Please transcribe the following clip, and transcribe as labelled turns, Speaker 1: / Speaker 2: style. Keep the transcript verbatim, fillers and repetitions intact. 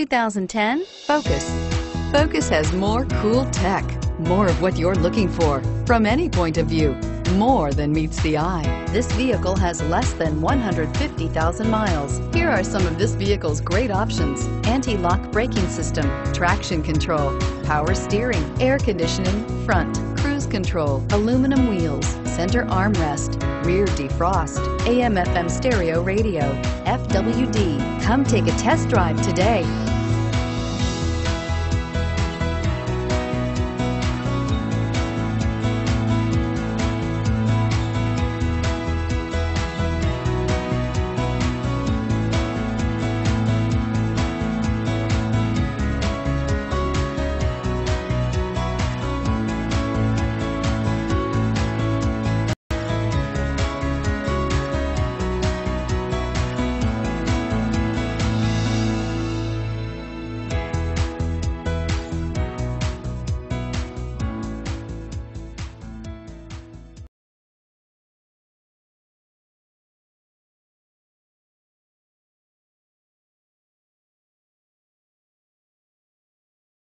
Speaker 1: two thousand ten Focus. Focus has more cool tech, more of what you're looking for from any point of view, more than meets the eye. This vehicle has less than one hundred fifty thousand miles. Here are some of this vehicle's great options: anti-lock braking system, traction control, power steering, air conditioning, front, cruise control, aluminum wheels, center armrest, rear defrost, A M F M stereo radio, F W D. Come take a test drive today.